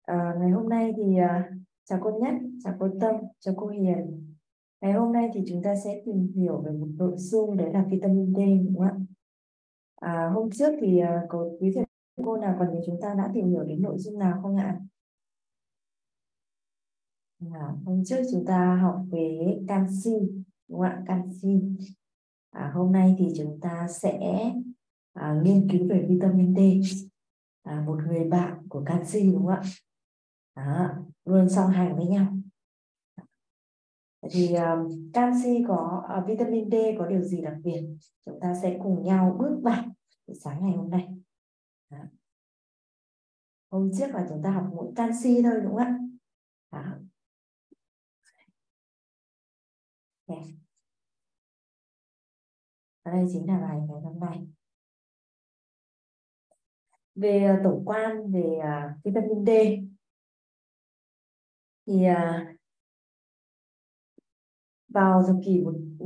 Ngày hôm nay thì chào cô Nhất, chào cô Tâm, chào cô Hiền. Ngày hôm nay thì chúng ta sẽ tìm hiểu về một nội dung đấy là vitamin D, đúng không ạ? Hôm trước thì có quý thầy cô nào còn nhớ chúng ta đã tìm hiểu đến nội dung nào không ạ? Hôm trước chúng ta học về canxi, đúng không ạ? Canxi. Hôm nay thì chúng ta sẽ nghiên cứu về vitamin D, một người bạn của canxi, đúng không ạ? Luôn song hành với nhau. Thì canxi vitamin D có điều gì đặc biệt? Chúng ta sẽ cùng nhau bước vào buổi sáng ngày hôm nay. Đó. Hôm trước là chúng ta học mỗi canxi thôi, đúng không ạ? Đó. Okay. Và đây chính là bài ngày hôm nay. Về tổng quan về vitamin D thì vào thập kỷ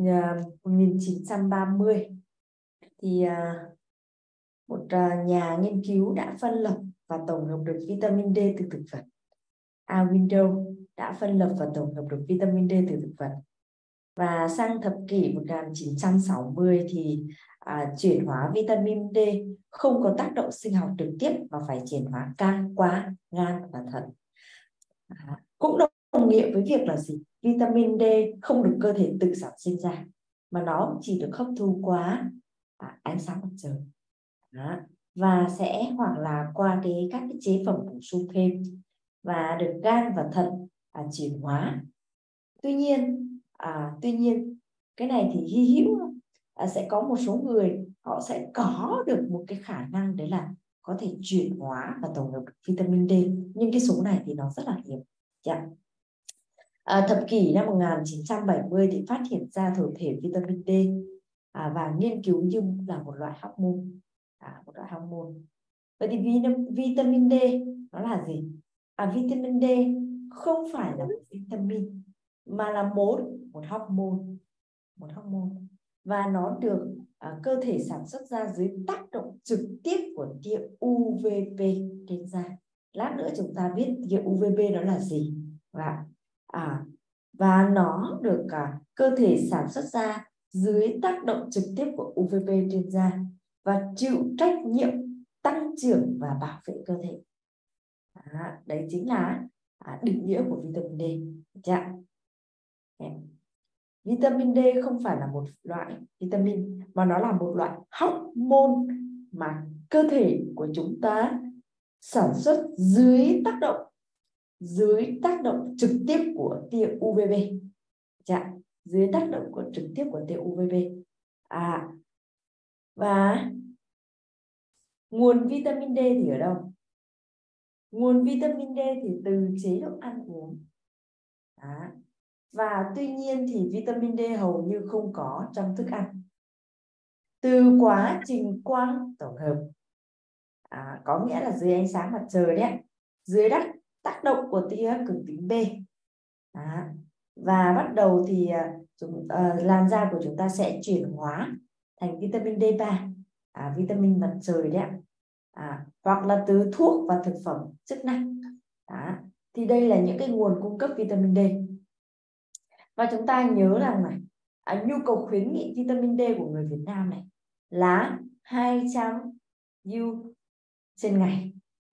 1930 thì một nhà nghiên cứu đã phân lập và tổng hợp được vitamin D từ thực vật. Window đã phân lập và tổng hợp được vitamin D từ thực vật. Và sang thập kỷ 1960 thì chuyển hóa vitamin D không có tác động sinh học trực tiếp mà phải chuyển hóa qua gan và thận. Cũng đồng nghĩa với việc là gì? Vitamin D không được cơ thể tự sản sinh ra, mà nó chỉ được hấp thu qua ánh sáng mặt trời. Và sẽ hoặc là qua các cái chế phẩm bổ sung thêm và được gan và thận chuyển hóa. Tuy nhiên cái này thì hy hữu, sẽ có một số người họ sẽ có được một cái khả năng đấy là có thể chuyển hóa và tổng hợp được vitamin D, nhưng cái số này thì nó rất là hiếm. Thập kỷ năm 1970 thì phát hiện ra thổ thể vitamin D và nghiên cứu như là một loại hormone. Vậy thì vitamin D nó là gì? Vitamin D không phải là một vitamin mà là một hormone, và nó được cơ thể sản xuất ra dưới tác động trực tiếp của tia UVB trên da. Lát nữa chúng ta biết tia UVB đó là gì. Và nó được cơ thể sản xuất ra dưới tác động trực tiếp của UVB trên da và chịu trách nhiệm tăng trưởng và bảo vệ cơ thể. Đấy chính là định nghĩa của vitamin D. Vitamin D không phải là một loại vitamin mà nó là một loại hormone mà cơ thể của chúng ta sản xuất dưới tác động trực tiếp của tia UVB. Dưới tác động trực tiếp của tia UVB. Và nguồn vitamin D thì ở đâu? Nguồn vitamin D thì từ chế độ ăn uống. Và tuy nhiên thì vitamin D hầu như không có trong thức ăn. Từ quá trình quang tổng hợp, có nghĩa là dưới ánh sáng mặt trời đấy, dưới tác động của tia cực tím B, và bắt đầu thì làn da của chúng ta sẽ chuyển hóa thành vitamin D3, vitamin mặt trời đấy, hoặc là từ thuốc và thực phẩm chức năng. Thì đây là những cái nguồn cung cấp vitamin D. Và chúng ta nhớ rằng này, nhu cầu khuyến nghị vitamin D của người Việt Nam này là 200 U trên ngày.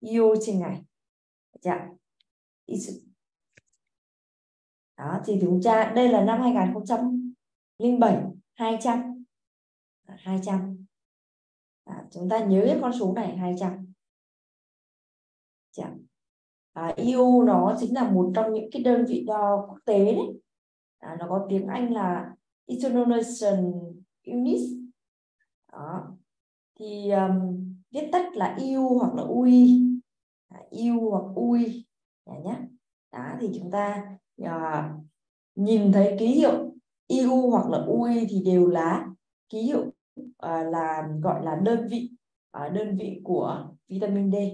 Đó, thì chúng ta đây là năm 2007, 200. Chúng ta nhớ cái con số này 200. EU nó chính là một trong những cái đơn vị đo quốc tế đấy. Nó có tiếng Anh là International Unit. Đó. Thì viết tắt là EU hoặc là UI. EU hoặc UI nhé. Đó, thì chúng ta nhìn thấy ký hiệu EU hoặc là UI thì đều là ký hiệu là gọi là đơn vị của vitamin D,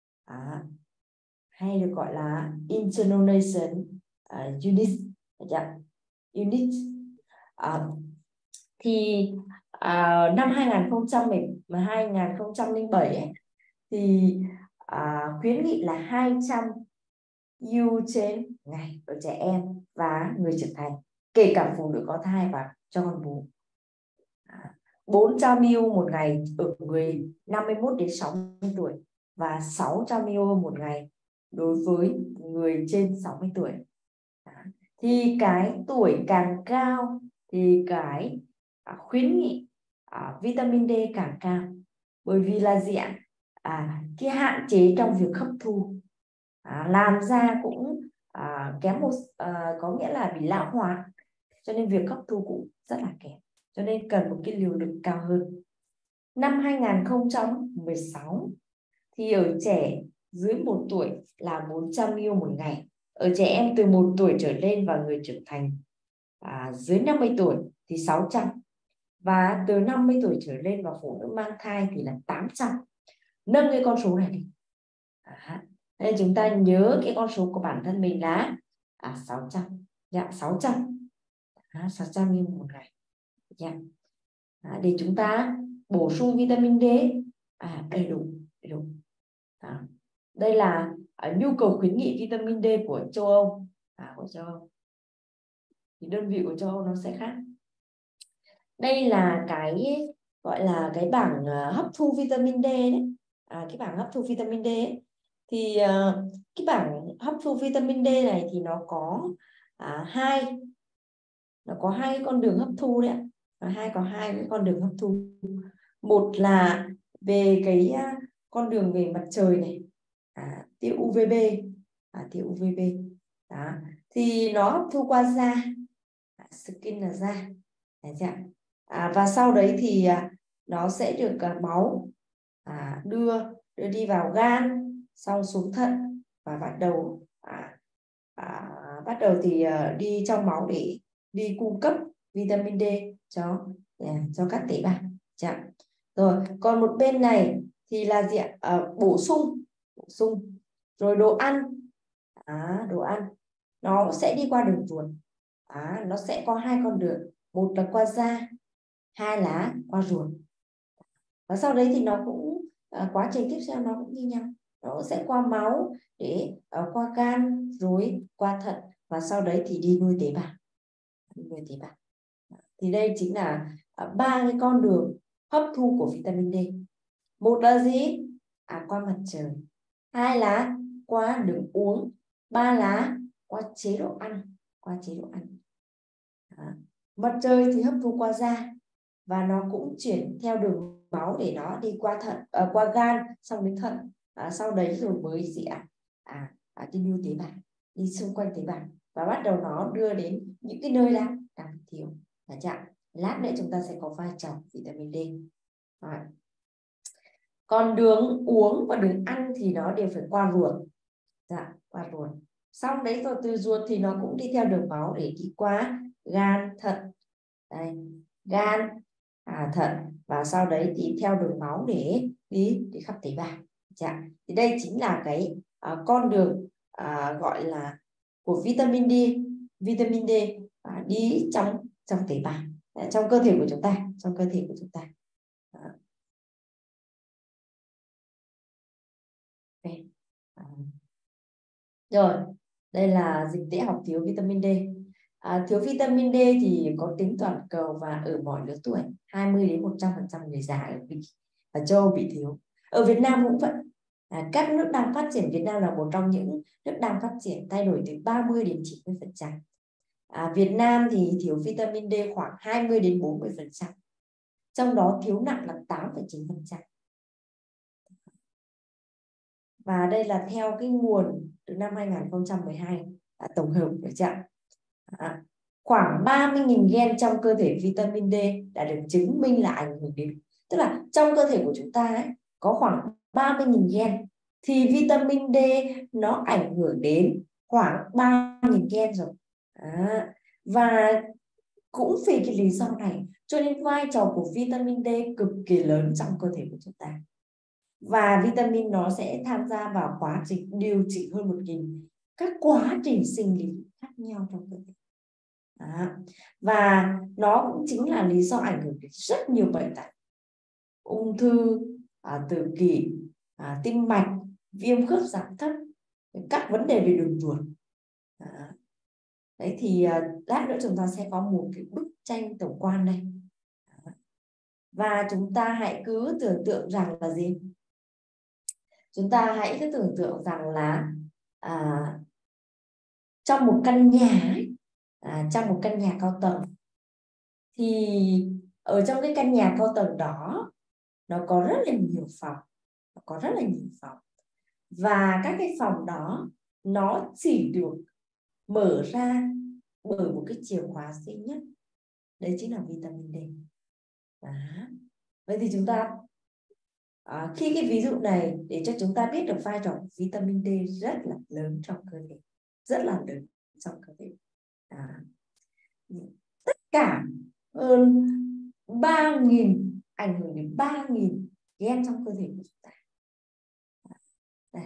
hay được gọi là International Unit. Thì năm 2007 ấy, thì khuyến nghị là 200 IU trên ngày ở trẻ em và người trưởng thành, kể cả phụ nữ có thai và cho con bú. 400 ml một ngày ở người 51 đến 60 tuổi và 600 ml một ngày đối với người trên 60 tuổi. Thì cái tuổi càng cao thì cái khuyến nghị vitamin D càng cao, bởi vì là gì ạ? Cái hạn chế trong việc hấp thu, làm da cũng kém một, có nghĩa là bị lão hóa, cho nên việc hấp thu cũng rất là kém, cho nên cần một cái liều lượng cao hơn. Năm 2016 thì ở trẻ dưới 1 tuổi là 400 ml một ngày, ở trẻ em từ 1 tuổi trở lên và người trưởng thành dưới 50 tuổi thì 600, và từ 50 tuổi trở lên và phụ nữ mang thai thì là 800. Nâng cái con số này đi. Nên chúng ta nhớ cái con số của bản thân mình là 600. Dạ, 600. 600 ml một ngày. Dạ. Để chúng ta bổ sung vitamin D đầy đủ. Đây là nhu cầu khuyến nghị vitamin D của châu Âu. Thì đơn vị của châu Âu nó sẽ khác. Đây là cái gọi là cái bảng hấp thu vitamin D đấy. Cái bảng hấp thu vitamin D ấy. Thì cái bảng hấp thu vitamin D này thì nó có hai con đường hấp thu đấy ạ. Có hai cái con đường hấp thu. Một là về cái con đường về mặt trời này, tia UVB, tia UVB đó, thì nó hấp thu qua da, skin là da, và sau đấy thì nó sẽ được máu đưa đi vào gan, xong xuống thận và bắt đầu thì đi trong máu để đi cung cấp vitamin D cho các tế bào. Rồi còn một bên này thì là gì ạ? Bổ sung rồi đồ ăn. Đồ ăn nó sẽ đi qua đường ruột. Nó sẽ có hai con đường, một là qua da, hai là qua ruột. Và sau đấy thì nó cũng quá trình tiếp theo nó cũng như nhau, nó sẽ qua máu để qua gan rồi qua thận, và sau đấy thì đi nuôi tế bào. Thì đây chính là ba cái con đường hấp thu của vitamin D. Một là gì? Qua mặt trời, hai là qua đường uống, ba là qua chế độ ăn. Mặt trời thì hấp thu qua da và nó cũng chuyển theo đường máu để nó đi qua thận, qua gan, xong đến thận, sau đấy rồi mới gì đi nuôi tế bào, đi xung quanh tế bào và bắt đầu nó đưa đến những cái nơi đang bị thiếu. Lát nữa chúng ta sẽ có vai trò vitamin D. Còn đường uống và đường ăn thì nó đều phải qua ruột. Qua ruột. Xong đấy rồi từ ruột thì nó cũng đi theo đường máu để đi qua gan, thận. Gan, thận, và sau đấy thì theo đường máu để đi khắp tế bào. Thì đây chính là cái con đường gọi là của vitamin D. Vitamin D đi trong tế bào, trong cơ thể của chúng ta, Rồi, đây là dịch tễ học thiếu vitamin D. Thiếu vitamin D thì có tính toàn cầu và ở mọi lứa tuổi, 20 đến 100% người già ở châu Âu bị thiếu. Ở Việt Nam cũng vậy. Các nước đang phát triển, Việt Nam là một trong những nước đang phát triển, thay đổi từ 30 đến 90%. Việt Nam thì thiếu vitamin D khoảng 20 đến 40%. Trong đó thiếu nặng là 8,9%. Và đây là theo cái nguồn từ năm 2012 tổng hợp được chưa? Khoảng 30.000 gen trong cơ thể vitamin D đã được chứng minh là ảnh hưởng đến, tức là trong cơ thể của chúng ta ấy, có khoảng 30.000 gen thì vitamin D nó ảnh hưởng đến khoảng 3.000 gen rồi. Và cũng vì cái lý do này cho nên vai trò của vitamin D cực kỳ lớn trong cơ thể của chúng ta. Và vitamin nó sẽ tham gia vào quá trình điều trị hơn 1.000 các quá trình sinh lý khác nhau trong cơ thể. Và nó cũng chính là lý do ảnh hưởng đến rất nhiều bệnh tật: ung thư, tự kỷ, tim mạch, viêm khớp dạng thấp, các vấn đề về đường ruột. Đấy thì lát nữa chúng ta sẽ có một cái bức tranh tổng quan đây. Và chúng ta hãy cứ tưởng tượng rằng là gì? Chúng ta hãy cứ tưởng tượng rằng là trong một căn nhà ấy, trong một căn nhà cao tầng, thì ở trong cái căn nhà cao tầng đó nó có rất là nhiều phòng, và các cái phòng đó nó chỉ được mở ra bởi một cái chìa khóa duy nhất, đấy chính là vitamin D. Đó. Vậy thì chúng ta khi cái ví dụ này để cho chúng ta biết được vai trò của vitamin D rất là lớn trong cơ thể, rất là lớn trong cơ thể. Tất cả hơn 3.000, ảnh hưởng đến 3.000 gen trong cơ thể của chúng ta. Đây.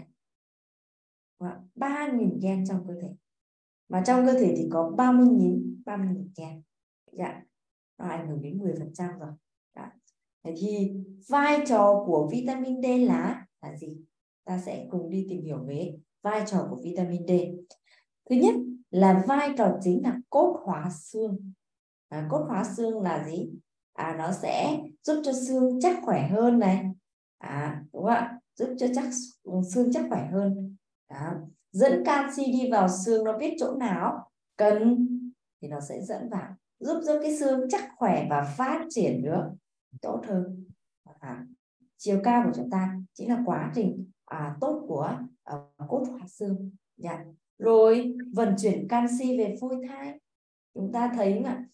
3.000 gen trong cơ thể. Mà trong cơ thể thì có 30.000 gen. Dạ. Nó ảnh hưởng đến 10% rồi. Đó. Thế thì vai trò của vitamin D là gì? Ta sẽ cùng đi tìm hiểu về vai trò của vitamin D. Thứ nhất là vai trò chính là cốt hóa xương. Cốt hóa xương là gì? Nó sẽ giúp cho xương chắc khỏe hơn này. Đúng không ạ? Giúp cho xương chắc khỏe hơn. Đó. Dẫn canxi đi vào xương, nó biết chỗ nào cần thì nó sẽ dẫn vào, giúp cho cái xương chắc khỏe và phát triển được tốt hơn. Chiều cao của chúng ta chính là quá trình tốt của cốt hóa xương. Rồi vận chuyển canxi về phôi thai. Chúng ta thấy mà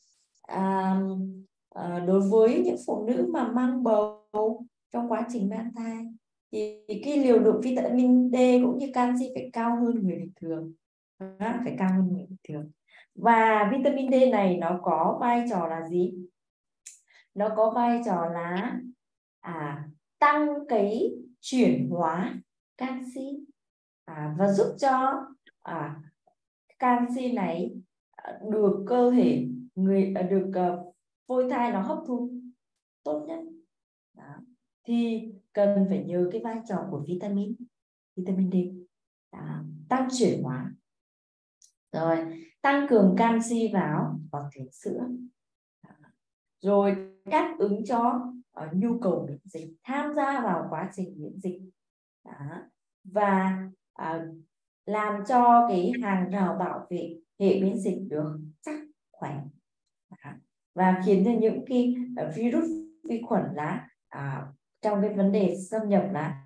đối với những phụ nữ mà mang bầu trong quá trình mang thai thì cái liều lượng vitamin D cũng như canxi phải cao hơn người bình thường. Phải cao hơn người bình thường. Và vitamin D này nó có vai trò là gì? Nó có vai trò là tăng cái chuyển hóa canxi và giúp cho canxi này được cơ thể được phôi thai nó hấp thu tốt nhất. Đó. Thì cần phải nhớ cái vai trò của vitamin D. Tăng chuyển hóa, rồi tăng cường canxi vào tuyến sữa, rồi đáp ứng cho nhu cầu miễn dịch, tham gia vào quá trình miễn dịch. Đó. Và làm cho cái hàng rào bảo vệ hệ miễn dịch được chắc khỏe. Đó. Và khiến cho những cái virus, vi khuẩn là trong cái vấn đề xâm nhập là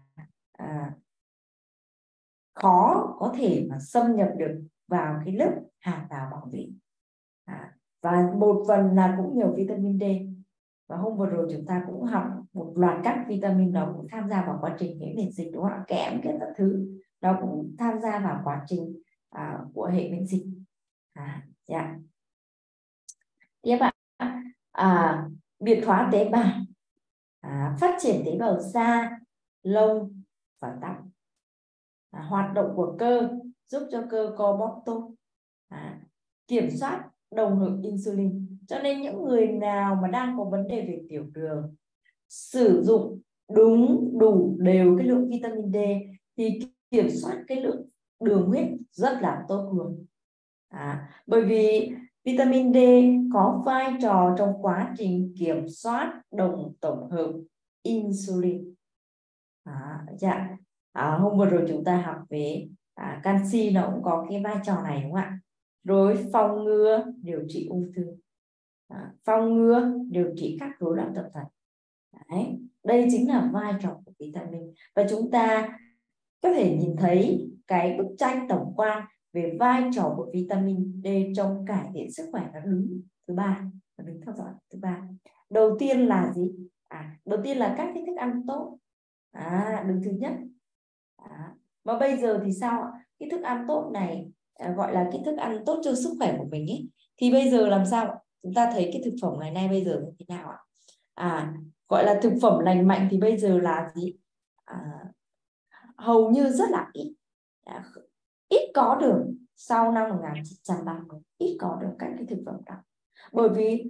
khó có thể mà xâm nhập được vào cái lớp hàng rào bảo vệ. Và một phần là cũng nhờ vitamin D. Và hôm vừa rồi chúng ta cũng học một loạt các vitamin nó cũng tham gia vào quá trình hệ miễn dịch, đúng không ạ? Kẽm, các thứ nó cũng tham gia vào quá trình của hệ miễn dịch. Tiếp ạ, biệt hóa tế bào, phát triển tế bào da, lông và tóc, hoạt động của cơ, giúp cho cơ co bóp tốt, kiểm soát đồng lượng insulin. Cho nên những người nào mà đang có vấn đề về tiểu đường, sử dụng đúng đủ đều cái lượng vitamin D thì kiểm soát cái lượng đường huyết rất là tốt luôn. Bởi vì vitamin D có vai trò trong quá trình kiểm soát đồng tổng hợp insulin. Hôm vừa rồi chúng ta học về canxi, nó cũng có cái vai trò này, đúng không ạ? Rồi phòng ngừa điều trị ung thư, phòng ngừa điều trị các rối loạn tâm thần. Đây chính là vai trò của vitamin. Và chúng ta có thể nhìn thấy cái bức tranh tổng quan về vai trò của vitamin D trong cải thiện sức khỏe. Nó đứng thứ ba, nó đứng theo dõi thứ ba. Đầu tiên là gì? Đầu tiên là các cái thức ăn tốt, đứng thứ nhất. Và bây giờ thì sao ạ? Cái thức ăn tốt này gọi là cái thức ăn tốt cho sức khỏe của mình ấy. Thì bây giờ làm sao? Chúng ta thấy cái thực phẩm ngày nay bây giờ như thế nào ạ? Gọi là thực phẩm lành mạnh thì bây giờ là gì? Hầu như rất là ít có đường. Sau năm 1930 ít có được các cái thực phẩm đó, bởi vì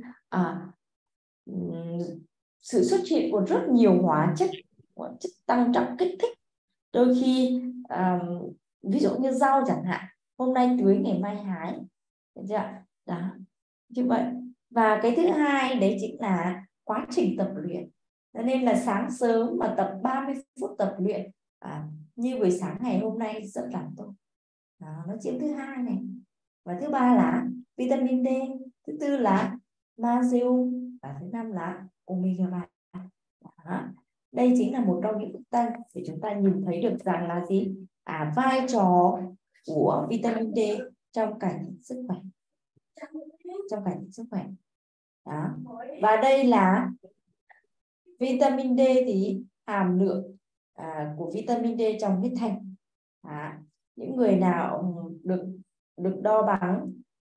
sự xuất hiện của rất nhiều hóa chất tăng trọng kích thích, đôi khi ví dụ như rau chẳng hạn, hôm nay tưới ngày mai hái, được chưa? Đó, như vậy. Và cái thứ hai đấy chính là quá trình tập luyện. Cho nên là sáng sớm mà tập 30 phút tập luyện như buổi sáng ngày hôm nay rất là tốt. Đó, nó chiếm thứ hai này. Và thứ ba là vitamin D, thứ tư là magnesium, và thứ năm là omega 3. Đó. Đây chính là một trong những bức tranh để chúng ta nhìn thấy được rằng là gì? Vai trò của vitamin D trong cải thiện sức khỏe. Trong cải thiện sức khỏe. Đó. Và đây là vitamin D thì hàm lượng của vitamin D trong huyết thanh. Những người nào được đo bằng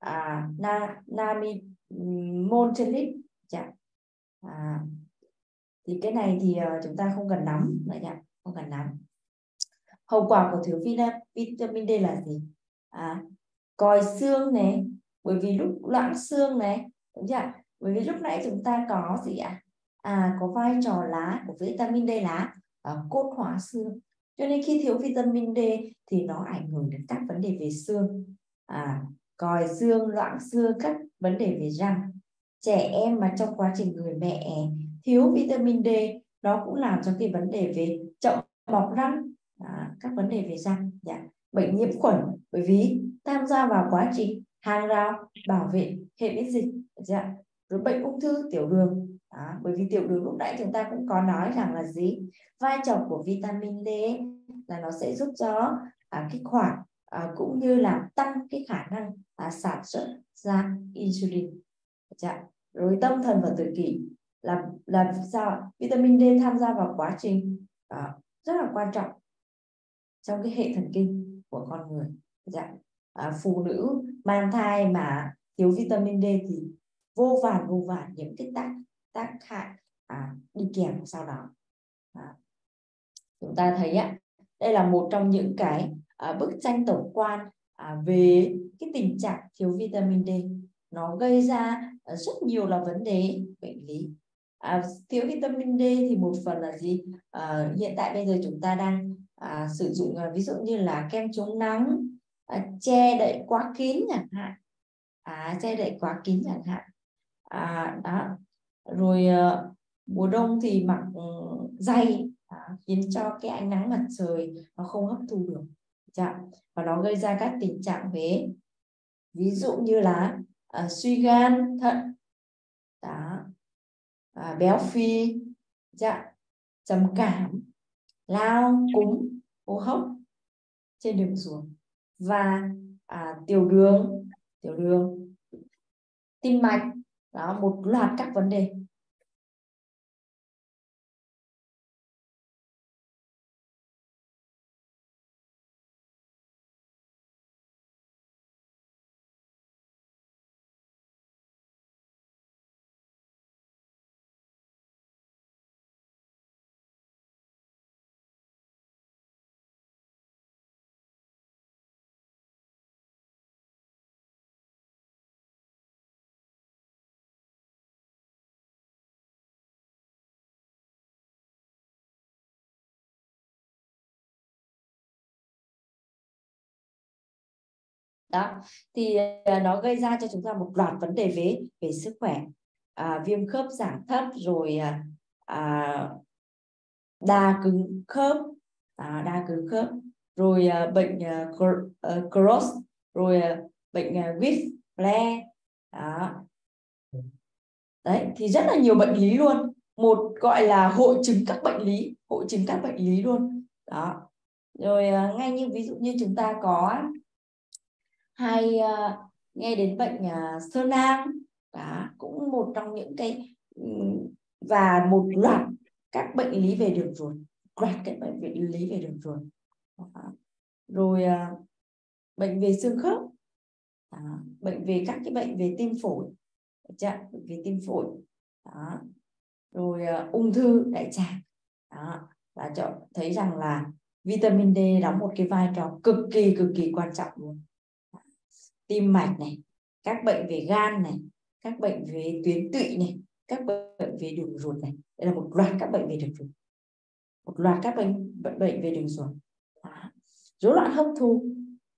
mol trên lít thì cái này thì chúng ta không cần nắm, không cần nắm. Hậu quả của thiếu vitamin D là gì? Còi xương này, bởi vì lúc loãng xương này, đúng chưa? Bởi vì lúc nãy chúng ta có gì ạ? Có vai trò lá của vitamin D là cốt hóa xương. Cho nên khi thiếu vitamin D thì nó ảnh hưởng đến các vấn đề về xương, còi xương, loãng xương, các vấn đề về răng. Trẻ em mà trong quá trình người mẹ thiếu vitamin D, nó cũng làm cho cái vấn đề về chậm mọc răng, các vấn đề về răng, bệnh nhiễm khuẩn, bởi vì tham gia vào quá trình hàng rào bảo vệ hệ miễn dịch, rồi bệnh ung thư, tiểu đường. Bởi vì tiểu đường lúc nãy chúng ta cũng có nói rằng là gì? Vai trò của vitamin D là nó sẽ giúp cho kích hoạt cũng như là tăng cái khả năng sản xuất ra insulin. Rồi tâm thần và tự kỷ là sao? Vitamin D tham gia vào quá trình rất là quan trọng trong cái hệ thần kinh của con người. Phụ nữ mang thai mà thiếu vitamin D thì vô vàn những cái tác hại đi kèm sau đó. Chúng ta thấy đây là một trong những cái bức tranh tổng quan về cái tình trạng thiếu vitamin D. Nó gây ra rất nhiều là vấn đề bệnh lý. Thiếu vitamin D thì một phần là gì? Hiện tại bây giờ chúng ta đang sử dụng ví dụ như là kem chống nắng, che đậy quá kín chẳng hạn, che đậy quá kín chẳng hạn. Đó. Rồi mùa đông thì mặc dày, khiến cho cái ánh nắng mặt trời nó không hấp thu được, và nó gây ra các tình trạng về ví dụ như là suy gan, thận, béo phì, trầm cảm, lao, cúm, hô hấp trên đường ruột, và tiểu đường, tim mạch, đó, một loạt các vấn đề. Đó thì nó gây ra cho chúng ta một loạt vấn đề về sức khỏe, viêm khớp giảm thấp, rồi đa cứng khớp, rồi bệnh Crohn, rồi bệnh Whipple. Đấy thì rất là nhiều bệnh lý luôn, một gọi là hội chứng các bệnh lý luôn đó. Rồi ngay như ví dụ như chúng ta có hay nghe đến bệnh sơ nang, cũng một trong những cái và một loạt các bệnh lý về đường ruột, rồi bệnh về xương khớp, bệnh về các cái bệnh về tim phổi, rồi ung thư đại tràng. Và thấy rằng là vitamin D đóng một cái vai trò cực kỳ quan trọng luôn. Tim mạch này, các bệnh về gan này, các bệnh về tuyến tụy này, các bệnh về đường ruột này. Đây là một loạt các bệnh về đường ruột, về đường ruột. rối loạn hấp thu.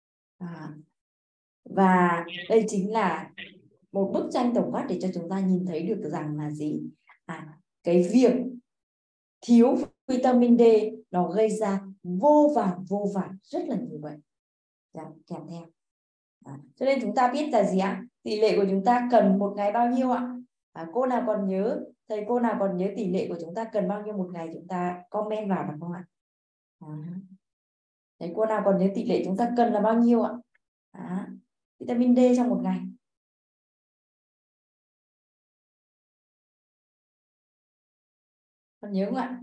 Và đây chính là một bức tranh tổng quát để cho chúng ta nhìn thấy được rằng là gì? Cái việc thiếu vitamin D nó gây ra vô vàn rất là nhiều bệnh kèm theo. Cho nên chúng ta biết là gì ạ? Tỷ lệ của chúng ta cần một ngày bao nhiêu ạ? Cô nào còn nhớ, thầy cô nào còn nhớ tỷ lệ của chúng ta cần bao nhiêu một ngày, chúng ta comment vào được không ạ? Thầy cô nào còn nhớ tỷ lệ chúng ta cần là bao nhiêu ạ? Vitamin D trong một ngày. Còn nhớ không ạ?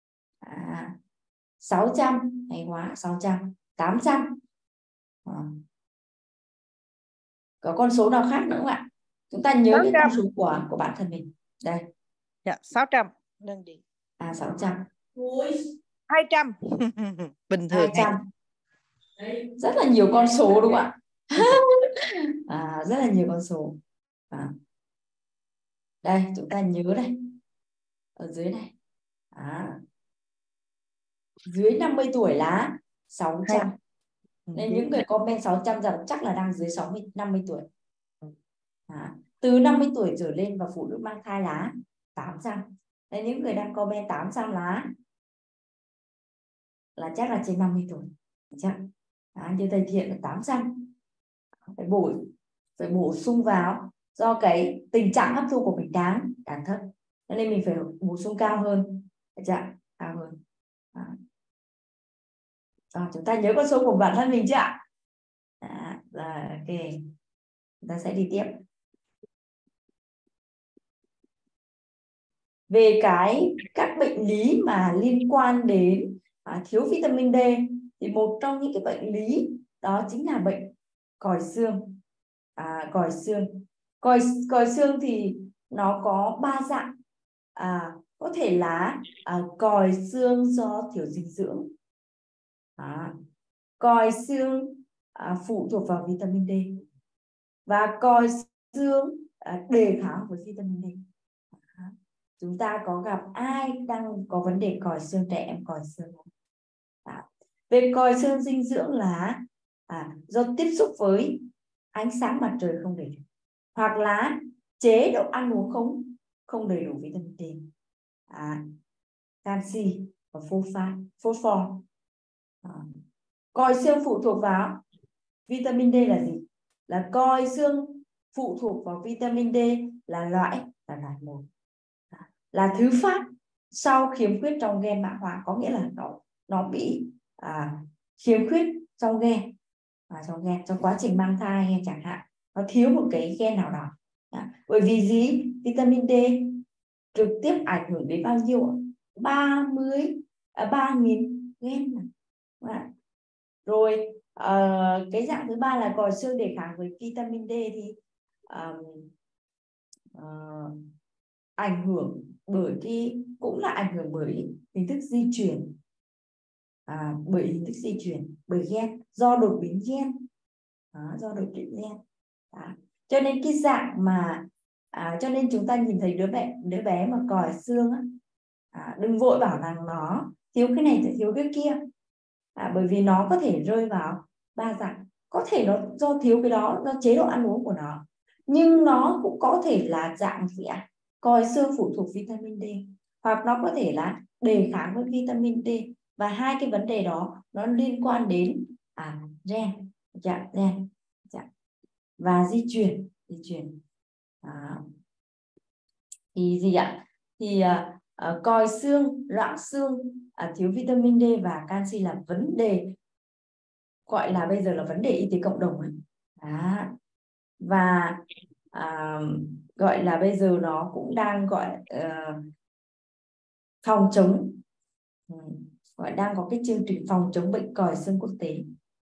600, hay quá, 600, 800. Có con số nào khác nữa không ạ? Chúng ta nhớ 600. cái con số của bản thân mình. Đây. Dạ, 600. Đơn vị. 600. 200. Bình thường. 200. Rất là nhiều con số đúng không ạ? Rất là nhiều con số. Đây, chúng ta nhớ đây. Ở dưới này. Dưới 50 tuổi là 600. Nên những người comment 600 rằng chắc là đang dưới 50 tuổi. Từ 50 tuổi trở lên và phụ nữ mang thai là 800. Nên những người đang comment 800 là chắc là trên 50 tuổi. Chắc. Như thầy Thiện là 800. Phải bổ sung vào, do cái tình trạng hấp thu của mình đáng thấp, nên mình phải bổ sung cao hơn. Cao hơn. Chúng ta nhớ con số của bản thân mình chưa ạ? Ok, chúng ta sẽ đi tiếp về các bệnh lý mà liên quan đến thiếu vitamin D. Thì một trong những cái bệnh lý đó chính là bệnh còi xương. Còi xương thì nó có 3 dạng. Có thể là còi xương do thiếu dinh dưỡng, còi xương phụ thuộc vào vitamin D, và còi xương đề kháng với vitamin D. Chúng ta có gặp ai đang có vấn đề còi xương, trẻ em còi xương không? Về còi xương dinh dưỡng là do tiếp xúc với ánh sáng mặt trời không đầy đủ, hoặc là chế độ ăn uống không đầy đủ vitamin D, canxi và phosphor. Còi xương phụ thuộc vào vitamin D là gì? Là còi xương phụ thuộc vào vitamin D là loại 1, là thứ phát sau khiếm khuyết trong gen mã hóa, có nghĩa là nó bị khiếm khuyết trong gen, trong quá trình mang thai hay chẳng hạn, nó thiếu một cái gen nào đó. Bởi vì gì? Vitamin D trực tiếp ảnh hưởng đến bao nhiêu? 3.000 gen. Rồi cái dạng thứ ba là còi xương đề kháng với vitamin D thì ảnh hưởng bởi cũng là ảnh hưởng bởi hình thức di truyền, bởi gen, do đột biến gen. Cho nên cái dạng mà cho nên chúng ta nhìn thấy đứa bé mà còi xương đừng vội bảo rằng nó thiếu cái này thiếu cái kia, bởi vì nó có thể rơi vào 3 dạng. Có thể nó do thiếu cái đó, do chế độ ăn uống của nó, nhưng nó cũng có thể là dạng gì ạ? Còi xương phụ thuộc vitamin D, hoặc nó có thể là đề kháng với vitamin D. Và hai cái vấn đề đó nó liên quan đến gen, và di truyền. Thì gì ạ? Thì còi xương, loãng xương, thiếu vitamin D và canxi là vấn đề, gọi là bây giờ là vấn đề y tế cộng đồng ấy. Và gọi là bây giờ nó cũng đang gọi phòng chống, đang có cái chương trình phòng chống bệnh còi xương quốc tế,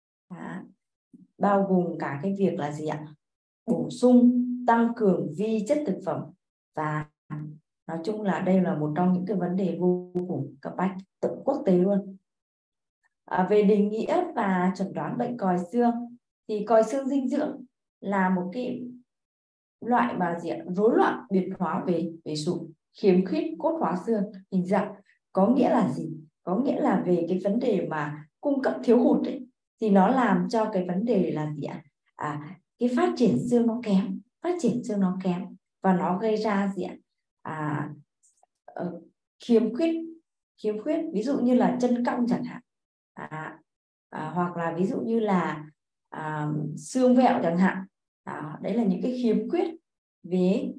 bao gồm cả cái việc là gì ạ? Bổ sung, tăng cường vi chất thực phẩm, và nói chung là đây là một trong những cái vấn đề vô cùng cấp bách tận quốc tế luôn. Về định nghĩa và chẩn đoán bệnh còi xương thì còi xương dinh dưỡng là một cái loại mà gì ạ? Rối loạn biệt hóa về sụn, khiếm khuyết cốt hóa xương hình dạng. Có nghĩa là gì? Có nghĩa là về cái vấn đề mà cung cấp thiếu hụt ấy, thì nó làm cho cái vấn đề là gì ạ? Cái phát triển xương nó kém, và nó gây ra gì ạ? Khiếm khuyết, ví dụ như là chân cong chẳng hạn, hoặc là ví dụ như là xương vẹo chẳng hạn. Đấy là những cái khiếm khuyết về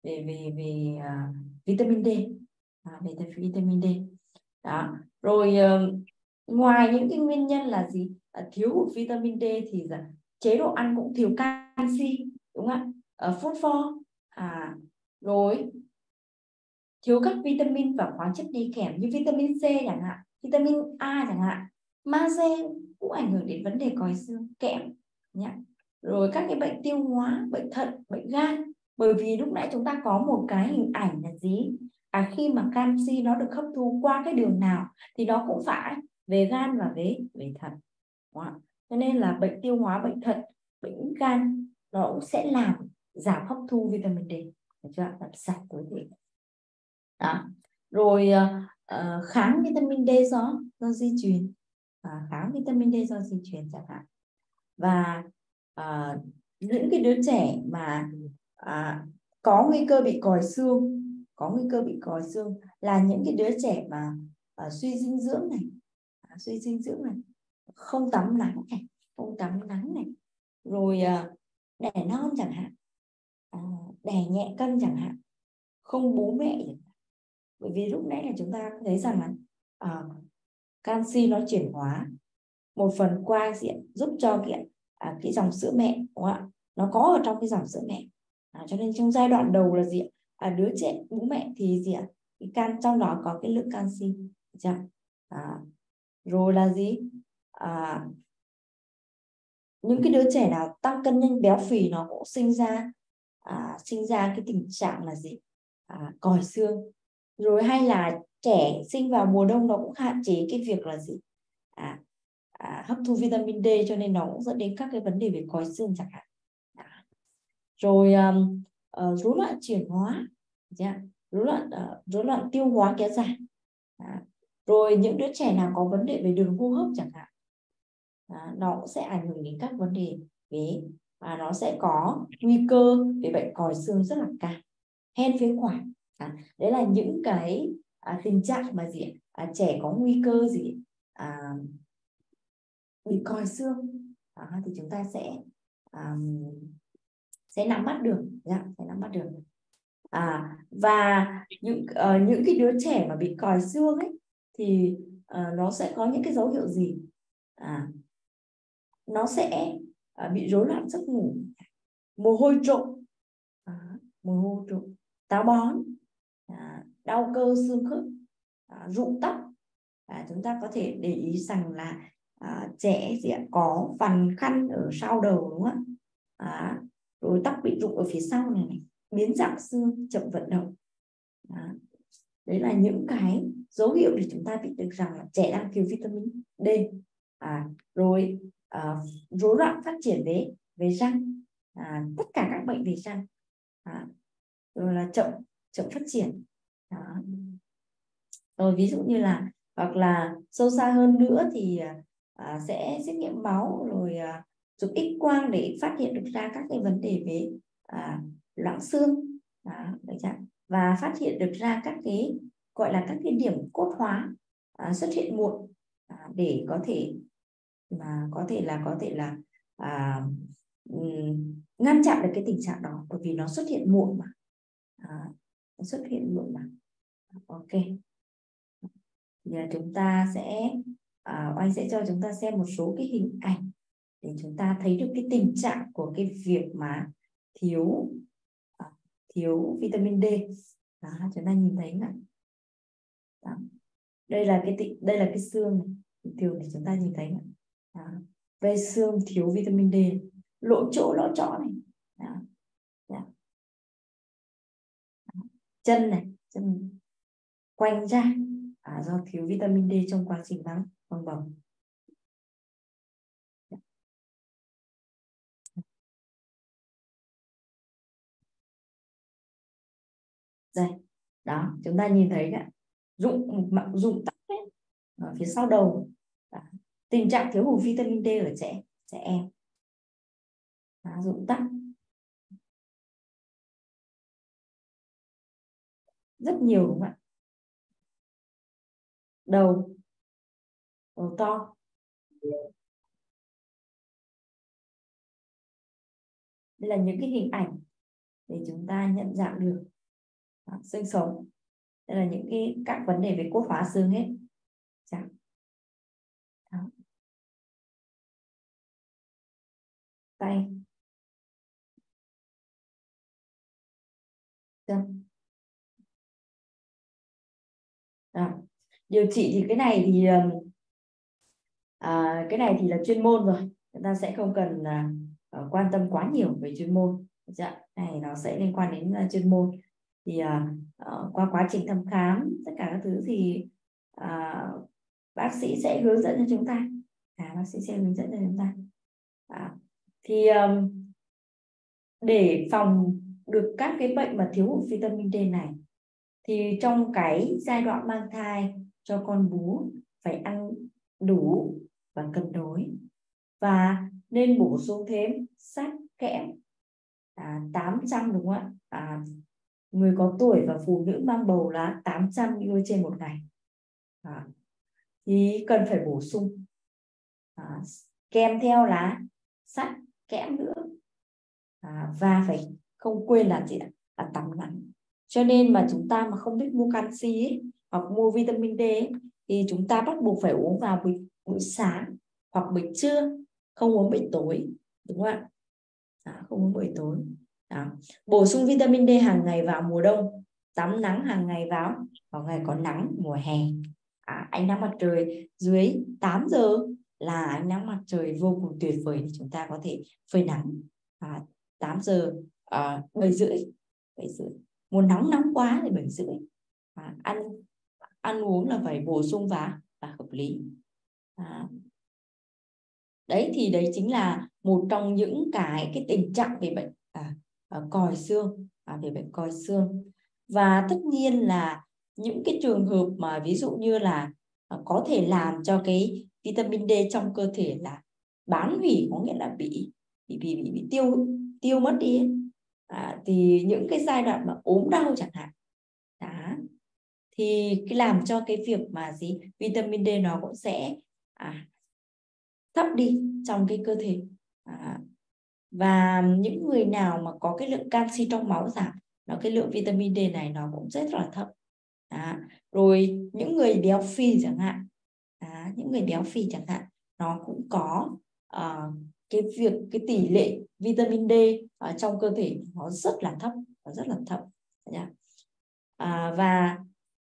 vitamin D, về vitamin D. Đó. Rồi ngoài những cái nguyên nhân là gì? Thiếu hụt vitamin D thì chế độ ăn cũng thiếu canxi, đúng không ạ? Phosphor, rồi thiếu các vitamin và khoáng chất đi kèm như vitamin C chẳng hạn, vitamin A chẳng hạn, magie cũng ảnh hưởng đến vấn đề còi xương, kẽm nhé. Rồi các cái bệnh tiêu hóa, bệnh thận, bệnh gan, bởi vì lúc nãy chúng ta có một cái hình ảnh là gì? Khi mà canxi nó được hấp thu qua cái đường nào thì nó cũng phải về gan và về thận. Cho nên là bệnh tiêu hóa, bệnh thận, bệnh gan nó cũng sẽ làm giảm hấp thu vitamin D, được chưa? Làm sạch tối thiểu. Đó. Rồi kháng vitamin D do di truyền, kháng vitamin D do di truyền chẳng hạn. Và những cái đứa trẻ mà có nguy cơ bị còi xương là những cái đứa trẻ mà suy dinh dưỡng này, không tắm nắng này, rồi đẻ non chẳng hạn, đẻ nhẹ cân chẳng hạn, không bú mẹ chẳng hạn. Bởi vì lúc nãy là chúng ta thấy rằng là canxi nó chuyển hóa một phần qua diện giúp cho cái dòng sữa mẹ, đúng không ạ? Nó có ở trong cái dòng sữa mẹ, cho nên trong giai đoạn đầu là gì ạ? Đứa trẻ bú mẹ thì gì ạ? Trong đó có cái lượng canxi, rồi là gì? Những cái đứa trẻ nào tăng cân nhanh béo phì nó cũng sinh ra cái tình trạng là gì? Còi xương. Rồi hay là trẻ sinh vào mùa đông nó cũng hạn chế cái việc là gì? Hấp thu vitamin D, cho nên nó cũng dẫn đến các cái vấn đề về còi xương chẳng hạn. Rồi rối loạn chuyển hóa, rối loạn tiêu hóa kéo dài. Rồi những đứa trẻ nào có vấn đề về đường hô hấp chẳng hạn, nó cũng sẽ ảnh hưởng đến các vấn đề về nó sẽ có nguy cơ về bệnh còi xương rất là cao. Hen phế quản, đấy là những cái tình trạng mà gì trẻ có nguy cơ gì bị còi xương. Thì chúng ta sẽ nắm bắt được, và những cái đứa trẻ mà bị còi xương ấy thì nó sẽ có những cái dấu hiệu gì? Nó sẽ bị rối loạn giấc ngủ, mồ hôi trộn, táo bón, đau cơ xương khớp, rụng tóc. Chúng ta có thể để ý rằng là trẻ có vằn khăn ở sau đầu, đúng không ạ? Rồi tóc bị rụng ở phía sau này, biến dạng xương, chậm vận động. Đấy là những cái dấu hiệu để chúng ta biết được rằng là trẻ đang thiếu vitamin D. Rồi rối loạn phát triển về răng, tất cả các bệnh về răng, rồi là chậm phát triển. Rồi ví dụ như là hoặc là sâu xa hơn nữa thì sẽ xét nghiệm máu, rồi chụp X quang để phát hiện được ra các cái vấn đề về loãng xương, và phát hiện được ra các cái gọi là các cái điểm cốt hóa xuất hiện muộn, để có thể là ngăn chặn được cái tình trạng đó, bởi vì nó xuất hiện muộn mà. Ok, thì chúng ta sẽ anh sẽ cho chúng ta xem một số cái hình ảnh để chúng ta thấy được cái tình trạng của cái việc mà thiếu vitamin D. Chúng ta nhìn thấy này. Đây là cái xương này. Thường thì chúng ta nhìn thấy này. Về xương thiếu vitamin D, lỗ chỗ này. Chân này, chân quanh ra do thiếu vitamin D trong quá trình mang bầu. Đây, đó, chúng ta nhìn thấy rụng tóc đấy ở phía sau đầu. Tình trạng thiếu hụt vitamin D ở trẻ em. Rụng tóc. Rất nhiều đúng không ạ? Đầu to. Đây là những cái hình ảnh để chúng ta nhận dạng được xương sống. Đây là những các vấn đề về cốt hóa xương hết. Tay. Điều trị thì cái này thì là chuyên môn rồi, chúng ta sẽ không cần quan tâm quá nhiều về chuyên môn. Này nó sẽ liên quan đến chuyên môn. Thì qua quá trình thăm khám tất cả các thứ thì bác sĩ sẽ hướng dẫn cho chúng ta. Bác sĩ sẽ hướng dẫn cho chúng ta. Thì để phòng được các cái bệnh mà thiếu hụt vitamin D này, thì trong cái giai đoạn mang thai cho con bú phải ăn đủ và cân đối, và nên bổ sung thêm sắt, kẽm 800 đúng không ạ? Người có tuổi và phụ nữ mang bầu là 800 mg trên một ngày. Thì cần phải bổ sung kèm theo là sắt, kẽm nữa. Và phải không quên là tắm nắng. Cho nên mà chúng ta mà không biết mua canxi ấy, hoặc mua vitamin D ấy, thì chúng ta bắt buộc phải uống vào buổi sáng hoặc buổi trưa, không uống buổi tối, đúng không ạ? Không uống buổi tối. Bổ sung vitamin D hàng ngày vào mùa đông, tắm nắng hàng ngày vào ngày có nắng mùa hè. Ánh nắng mặt trời dưới 8 giờ là ánh nắng mặt trời vô cùng tuyệt vời để chúng ta có thể phơi nắng. 8 giờ 7 rưỡi. Muốn nóng quá thì 7 rưỡi. Ăn uống là phải bổ sung và hợp lý. Đấy thì đấy chính là một trong những cái tình trạng về bệnh còi xương, về bệnh còi xương. Và tất nhiên là những cái trường hợp mà ví dụ như là có thể làm cho cái vitamin D trong cơ thể là bán hủy, có nghĩa là bị tiêu mất đi ấy. Thì những cái giai đoạn mà ốm đau chẳng hạn, thì cái làm cho cái việc mà vitamin D nó cũng sẽ thấp đi trong cái cơ thể. Và những người nào mà có cái lượng canxi trong máu giảm, cái lượng vitamin D này nó cũng rất là thấp. Rồi những người béo phì chẳng hạn, nó cũng có cái tỷ lệ vitamin D ở trong cơ thể nó rất là thấp, và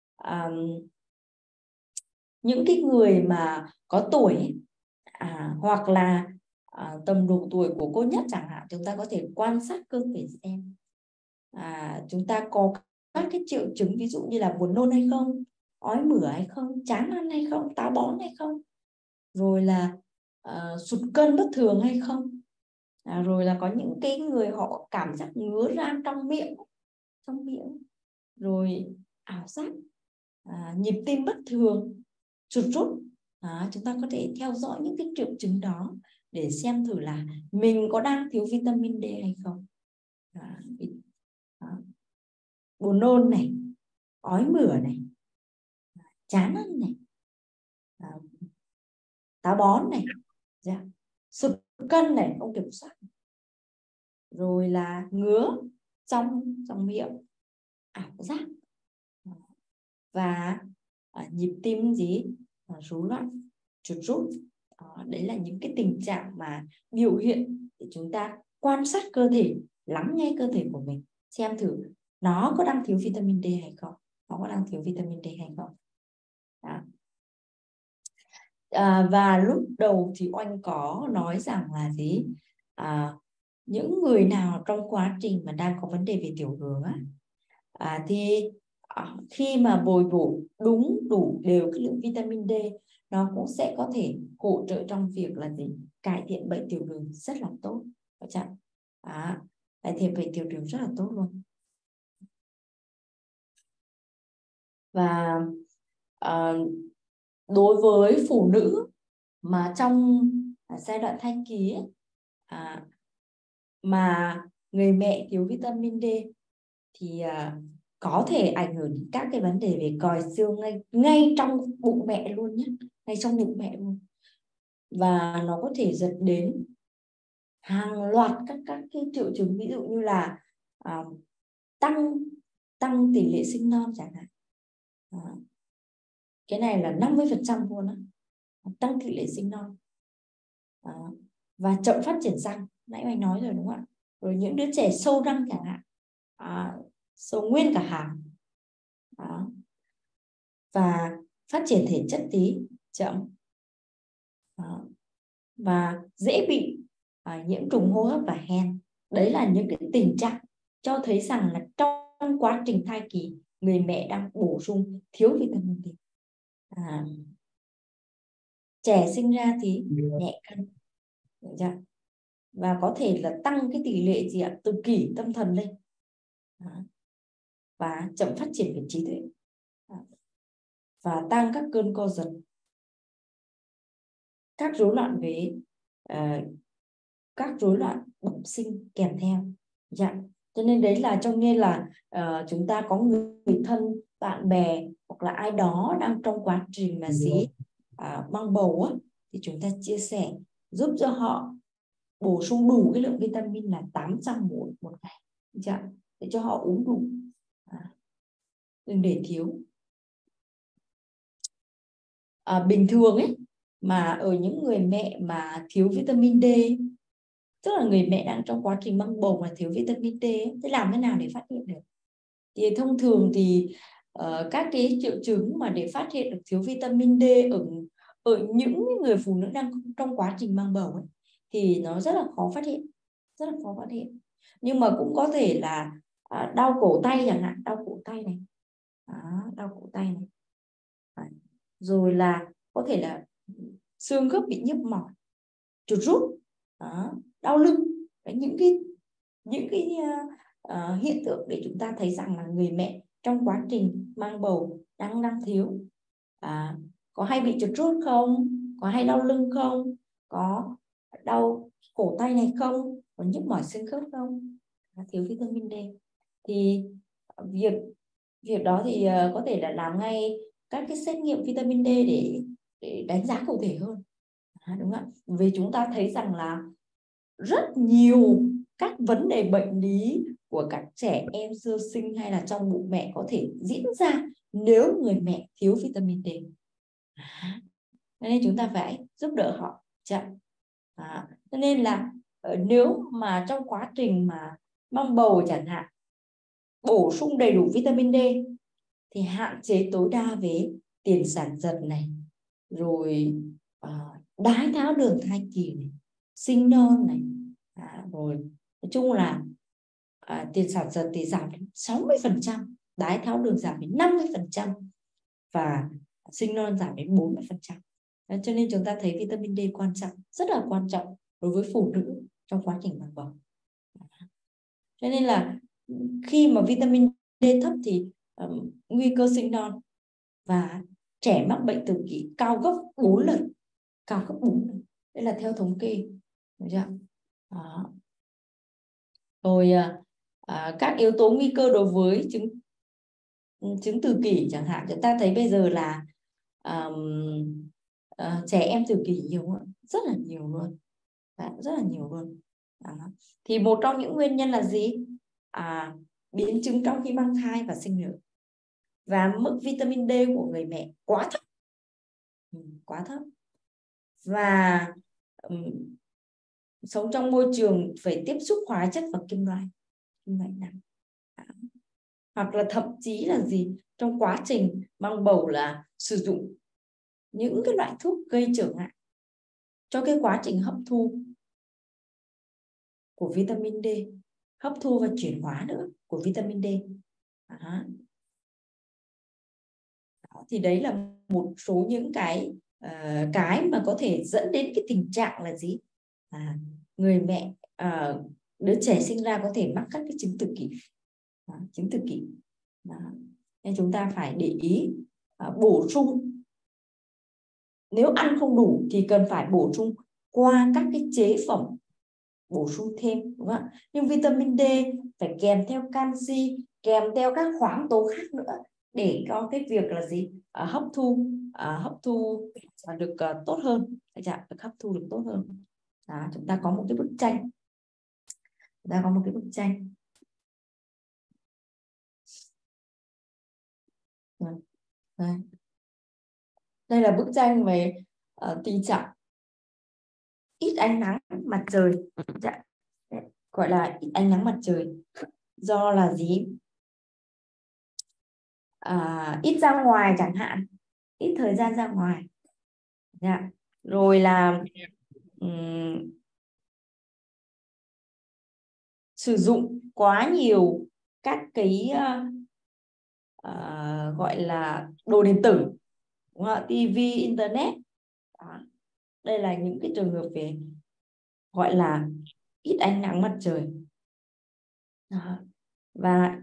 những cái người mà có tuổi hoặc là tầm độ tuổi của cô Nhất chẳng hạn, chúng ta có thể quan sát cơ thể xem chúng ta có các cái triệu chứng ví dụ như là buồn nôn hay không, ói mửa hay không, chán ăn hay không, táo bón hay không, rồi là sụt cân bất thường hay không, rồi là có những cái người họ cảm giác ngứa ran trong miệng, rồi ảo giác, nhịp tim bất thường, chuột rút. Chúng ta có thể theo dõi những cái triệu chứng đó để xem thử là mình có đang thiếu vitamin D hay không. Buồn nôn này, ói mửa này, chán ăn này, táo bón này, sụt cân này, không kiểm soát, rồi là ngứa trong miệng, ảo giác, và nhịp tim rối loạn, chuột rút. Đấy là những cái tình trạng mà biểu hiện để chúng ta quan sát cơ thể, lắng nghe cơ thể của mình, xem thử nó có đang thiếu vitamin D hay không, và lúc đầu thì Oanh có nói rằng là những người nào trong quá trình mà đang có vấn đề về tiểu đường thì khi mà bồi bổ đúng đủ đều cái lượng vitamin D, nó cũng sẽ có thể hỗ trợ trong việc là cải thiện bệnh tiểu đường rất là tốt. Cải thiện bệnh tiểu đường rất là tốt luôn. Và đối với phụ nữ mà trong giai đoạn thai kỳ ấy, mà người mẹ thiếu vitamin D thì có thể ảnh hưởng đến các cái vấn đề về còi xương ngay trong bụng mẹ luôn nhé, ngay trong bụng mẹ luôn, và nó có thể dẫn đến hàng loạt các cái triệu chứng, ví dụ như là tăng tỷ lệ sinh non chẳng hạn. Cái này là 50% luôn đó. Tăng tỷ lệ sinh non. Và chậm phát triển răng, nãy anh nói rồi đúng không ạ? Rồi những đứa trẻ sâu răng chẳng hạn, sâu nguyên cả hàm. Và phát triển thể chất tí chậm. Và dễ bị nhiễm trùng hô hấp và hen. Đấy là những cái tình trạng cho thấy rằng là trong quá trình thai kỳ, người mẹ đang bổ sung thiếu vitamin D. Trẻ sinh ra thì nhẹ cân, và có thể là tăng cái tỷ lệ gì ạ, tự kỷ tâm thần lên, và chậm phát triển về trí tuệ, và tăng các cơn co giật, các rối loạn về các rối loạn bẩm sinh kèm theo. Cho nên đấy là chúng ta có người thân, bạn bè hoặc là ai đó đang trong quá trình mà mang bầu á, thì chúng ta chia sẻ giúp cho họ bổ sung đủ cái lượng vitamin là 800 ml một ngày, để cho họ uống đủ, đừng để thiếu. Bình thường ấy, mà ở những người mẹ mà thiếu vitamin D, tức là người mẹ đang trong quá trình mang bầu mà thiếu vitamin D ấy, thế làm thế nào để phát hiện được? Thì thông thường thì các cái triệu chứng mà để phát hiện được thiếu vitamin D ở những người phụ nữ đang trong quá trình mang bầu ấy, thì nó rất là khó phát hiện, nhưng mà cũng có thể là đau cổ tay chẳng hạn, đau cổ tay này, rồi là có thể là xương khớp bị nhức mỏi, chuột rút, đau lưng. Đấy, những cái hiện tượng để chúng ta thấy rằng là người mẹ trong quá trình mang bầu đang thiếu. Có hay bị chuột rút không? Có hay đau lưng không? Có đau cổ tay này không? Có nhức mỏi xương khớp không? Thiếu vitamin D. Thì việc đó thì có thể là làm ngay các cái xét nghiệm vitamin D để đánh giá cụ thể hơn. Đúng không ạ? Vì chúng ta thấy rằng là rất nhiều các vấn đề bệnh lý của các trẻ em sơ sinh hay là trong bụng mẹ có thể diễn ra nếu người mẹ thiếu vitamin D. Nên chúng ta phải giúp đỡ họ. Cho nên là nếu mà trong quá trình mà mang bầu chẳng hạn, bổ sung đầy đủ vitamin D thì hạn chế tối đa về tiền sản giật này, rồi đái tháo đường thai kỳ này, sinh non này, rồi nói chung là tiền sản giật thì giảm đến 60%, đái tháo đường giảm đến 50%, và sinh non giảm đến 40%. Cho nên chúng ta thấy vitamin D quan trọng, rất là quan trọng đối với phụ nữ trong quá trình mang bầu. Cho nên là khi mà vitamin D thấp thì nguy cơ sinh non và trẻ mắc bệnh tự kỷ cao gấp 4 lần. Đây là theo thống kê. Được chưa? Rồi các yếu tố nguy cơ đối với chứng tự kỷ chẳng hạn, chúng ta thấy bây giờ là trẻ em tự kỷ nhiều, rất là nhiều luôn. Thì một trong những nguyên nhân là gì? Biến chứng trong khi mang thai và sinh nở, và mức vitamin D của người mẹ quá thấp, và sống trong môi trường phải tiếp xúc hóa chất và kim loại nặng, hoặc là thậm chí là trong quá trình mang bầu là sử dụng những cái loại thuốc gây trở ngại cho cái quá trình hấp thu của vitamin D, hấp thu và chuyển hóa nữa của vitamin D. Thì đấy là một số những cái mà có thể dẫn đến cái tình trạng là người mẹ, đứa trẻ sinh ra có thể mắc các cái chứng tự kỷ. Nên chúng ta phải để ý bổ sung nếu ăn không đủ thì cần phải bổ sung qua các cái chế phẩm bổ sung thêm, đúng không ạ? Nhưng vitamin D phải kèm theo canxi, kèm theo các khoáng tố khác nữa để có cái việc là gì, hấp thu được tốt hơn, được hấp thu được tốt hơn. Đó, chúng ta có một cái bức tranh, Đây là bức tranh về tình trạng ít ánh nắng mặt trời, gọi là ít ánh nắng mặt trời do là gì, ít ra ngoài chẳng hạn, ít thời gian ra ngoài, rồi là sử dụng quá nhiều các cái gọi là đồ điện tử, đúng không? TV, internet. Đó. Đây là những cái trường hợp về gọi là ít ánh nắng mặt trời. Đó. Và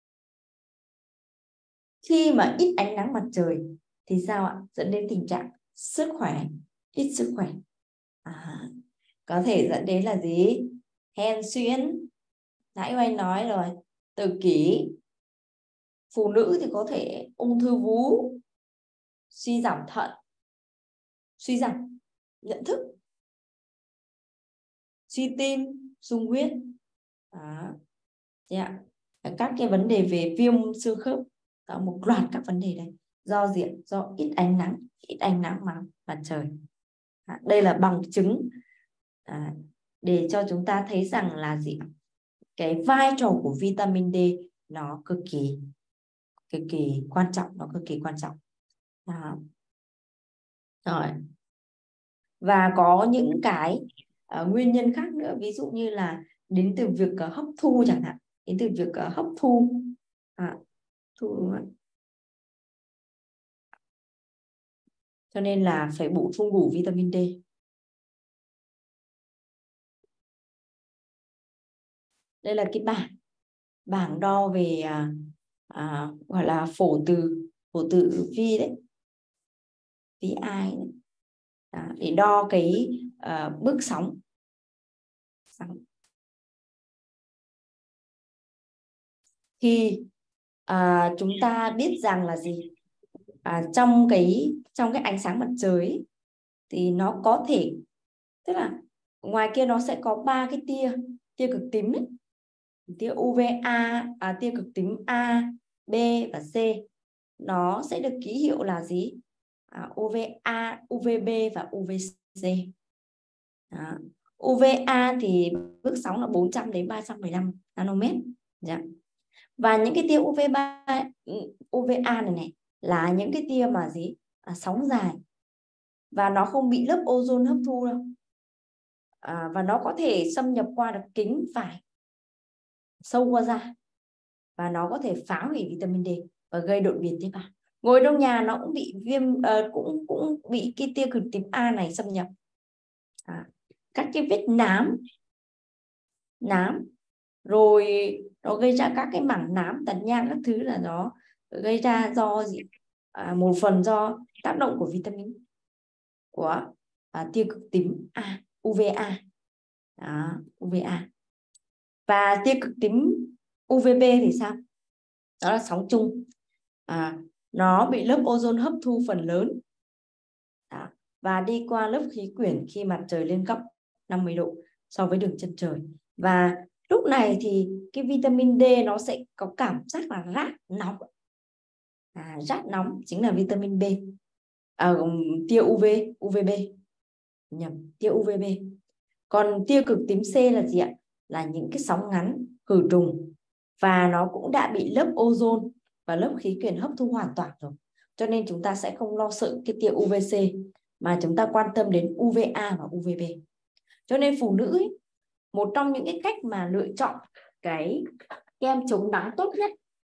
khi mà ít ánh nắng mặt trời thì sao ạ? Dẫn đến tình trạng ít sức khỏe. Có thể dẫn đến là gì? Hen suyễn, nãy anh nói rồi, tự kỷ. Phụ nữ thì có thể ung thư vú, suy giảm thận, suy giảm nhận thức, suy tim, sung huyết. Các cái vấn đề về viêm xương khớp, một loạt các vấn đề này do gì? Do ít ánh nắng mặt trời. Đây là bằng chứng để cho chúng ta thấy rằng là gì? Cái vai trò của vitamin D nó cực kỳ quan trọng, Rồi. Và có những cái nguyên nhân khác nữa, ví dụ như là đến từ việc hấp thu chẳng hạn, cho nên là phải bổ sung đủ vitamin D. Đây là cái bảng đo về gọi là phổ từ vi đấy, VI đấy. Để đo cái bước sóng. Thì chúng ta biết rằng là gì, trong cái ánh sáng mặt trời ấy, thì nó có thể, tức là ngoài kia nó sẽ có 3 cái tia cực tím ấy. Tia UVA, tia cực tím A, B và C, nó sẽ được ký hiệu là gì? UVA, UVB và UVC. UVA thì bước sóng là 400 đến 315 nanomet. Và những cái tia UVA này là những cái tia mà gì? Sóng dài, và nó không bị lớp ozone hấp thu đâu. Và nó có thể xâm nhập qua được kính phải, sâu qua da, và nó có thể phá hủy vitamin D và gây đột biến tế bào. Ngồi trong nhà nó cũng bị viêm, cũng bị cái tia cực tím A này xâm nhập. Các cái vết nám rồi nó gây ra các cái mảng nám, tàn nhang các thứ, là nó gây ra do gì? Một phần do tác động của vitamin của tia cực tím A, UVA. UVA. Và tia cực tím UVB thì sao? Đó là sóng chung. Nó bị lớp ozone hấp thu phần lớn và đi qua lớp khí quyển khi mặt trời lên góc 50 độ so với đường chân trời. Và lúc này thì cái vitamin D nó sẽ có cảm giác là rát nóng. Rát nóng chính là vitamin B. Tia UVB. Tia UVB. Còn tia cực tím C là gì ạ? Là những cái sóng ngắn, khử trùng, và nó cũng đã bị lớp ozone và lớp khí quyển hấp thu hoàn toàn rồi. Cho nên chúng ta sẽ không lo sợ cái tia UVC, mà chúng ta quan tâm đến UVA và UVB. Cho nên phụ nữ ấy, một trong những cái cách mà lựa chọn cái kem chống nắng tốt nhất